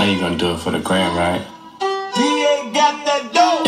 Now you gonna do it for the gram, right? DA got that dope.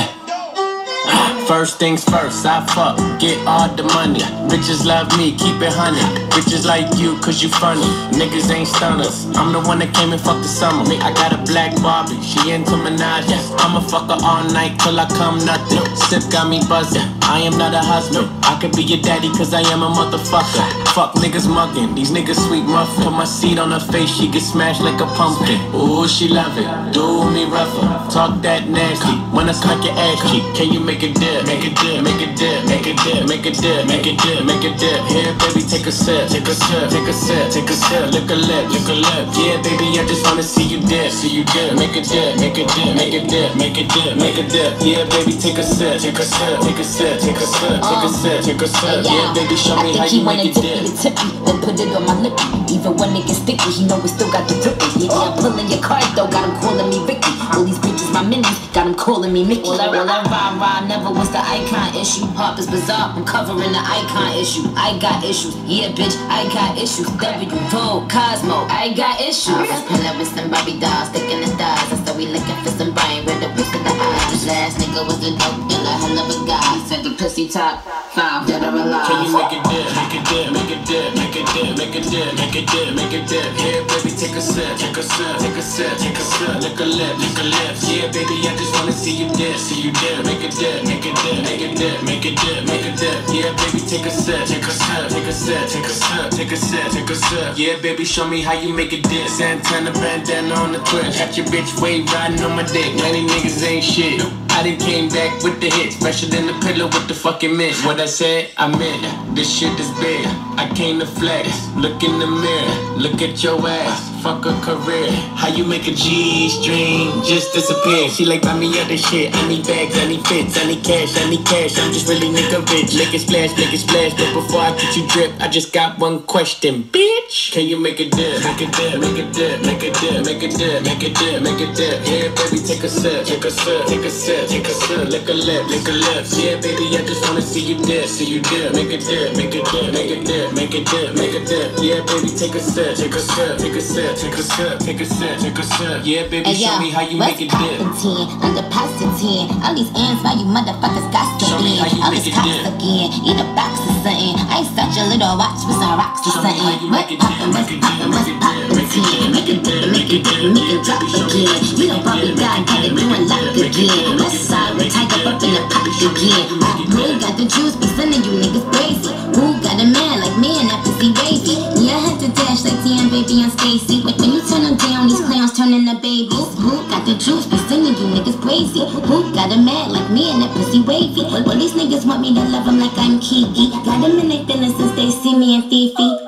First things first, I fuck, get all the money. Bitches love me, keep it honey. Bitches like you, cause you funny. Niggas ain't stunners. I'm the one that came and fucked the summer. I got a black Barbie, she into Minaj. I'ma fuck her all night till I come nothing. Sip got me buzzing, I am not a husband. I could be your daddy cause I am a motherfucker. Fuck niggas mugging, these niggas sweet muffin. Put my seed on her face, she get smashed like a pumpkin. Ooh, she love it, do me rougher. Talk that nasty, when I smack your ass cheek. Can you make it dip? Make it dip, make it dip, make it dip, make it dip, make it dip, make it dip. Here, baby, take a sip, take a sip, take a sip, take a sip. Lick a lip, lick a lip. Yeah, baby, I just wanna see you dip, see you dip. Make it dip, make it dip, make it dip, make it dip, make it dip. Yeah, baby, take a sip, take a sip, take a sip, take a sip, take a sip, take a sip. Yeah, baby, show me how you make it dip. Then put it on my lip. Even when it gets sticky, he know we still got the dripping. Yeah, I'm pulling your card though, got him calling me Ricky. All these bitches my minis, got him calling me Mickey. Well, I ride, never was the icon issue. Harper's Bazaar, I'm covering the icon issue. I got issues, yeah bitch, I got issues. W, Vogue, Cosmo, I got issues. Pulling with some Barbie dolls, sticking the stars. I said we looking for some Brian with the whip of the eyes. This last nigga was a dope dealer, hell of a guy. He said the pussy top 5, dead or alive. Can you make it dip, make it dip, make it dip, make it dip, make it dip, make it dip, make it dip. Here, baby, take a sip, take a sip, take a sip, take a sip. Lick a lip, lick a lip. Yeah, baby, I just wanna see you dip, see you dip. Make it dip, make it dip, make it dip, make it dip, make it dip. Yeah, baby, take a sip, take a sip, take a sip, take a sip, take a sip, take a sip. Yeah, baby, show me how you make it dip. Santana bandana on the twist. Got your bitch wave riding on my dick. Many niggas ain't shit. I done came back with the hits, fresher than the pillow with the fucking mint. What I said, I meant. This shit is big. I came to flex. Look in the mirror, look at your ass. Fuck a career. How you make a G-string just disappear? She like, buy me other shit. I need bags, I need fits, I need cash, I need cash. I'm just really nigga rich. Make it splash, make it splash. But before I get you drip, I just got one question, bitch. Can you make it dip? Make it dip, make it dip, make it dip, make it dip, make it dip, make it dip. Yeah, baby, take a sip, take a sip, take a sip, take a sip. Lick a lip, lick a lip. Yeah, baby, I just wanna see you dip, see you dip. Make it dip, make it dip, make it dip, make it dip, make it dip. Yeah, baby, take a sip, take a sip, take a sip, take a sip, take a sip, take a sip. Yeah, baby, show me how you make it dip. Under past 10, all these ends, why you motherfuckers got to be? All these cops again, eat a box or something. I ain't such a little watch with some rocks or something. What poppin', what's poppin', what's poppin', 10? Make it dip, make it dip, make it drop again. We don't probably die, got it doing lock again. West side, we tied up in the pot again. Who got the juice, be sending you niggas crazy? Who got a man like me and that pussy wavy? Yeah, I had to dash like Tian, baby, and Stacy. When you turn them down, these clowns turn into babies. Who got the juice, be sending you niggas crazy? Who got a man like me and that pussy wavy? Well, these niggas want me to love them like I'm Kiki. Got them in their feelings since they see me and Fifi.